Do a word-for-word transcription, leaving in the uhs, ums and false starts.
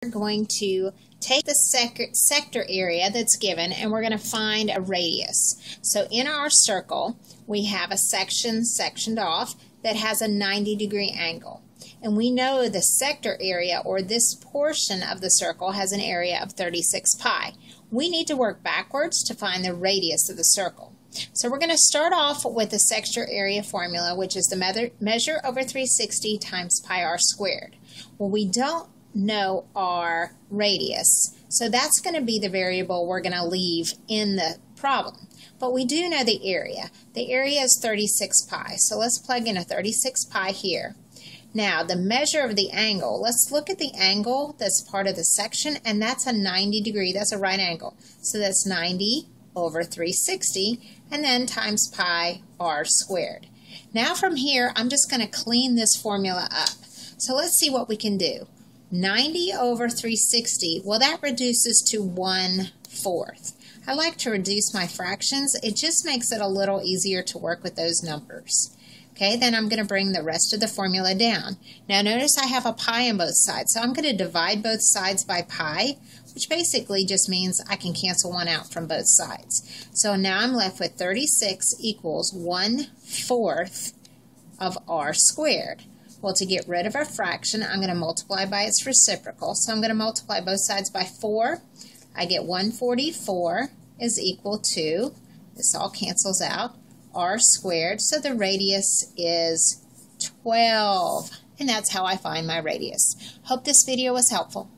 We're going to take the sec sector area that's given and we're going to find a radius. So in our circle we have a section sectioned off that has a ninety degree angle. And we know the sector area, or this portion of the circle, has an area of thirty-six pi. We need to work backwards to find the radius of the circle. So we're going to start off with the sector area formula, which is the measure over three hundred sixty times pi r squared. Well, we don't know our radius, so that's going to be the variable we're going to leave in the problem. But we do know the area. The area is thirty-six pi, so let's plug in a thirty-six pi here. Now, the measure of the angle, let's look at the angle that's part of the section, and that's a ninety degree, that's a right angle. So that's ninety over three hundred sixty, and then times pi r squared. Now from here, I'm just going to clean this formula up. So let's see what we can do. ninety over three hundred sixty, well, that reduces to one fourth. I like to reduce my fractions. It just makes it a little easier to work with those numbers. Okay, then I'm going to bring the rest of the formula down. Now notice I have a pi on both sides, so I'm going to divide both sides by pi, which basically just means I can cancel one out from both sides. So now I'm left with thirty-six equals one fourth of r squared. Well, to get rid of a fraction, I'm going to multiply by its reciprocal. So I'm going to multiply both sides by four. I get one hundred forty-four is equal to, this all cancels out, r squared, so the radius is twelve. And that's how I find my radius. Hope this video was helpful.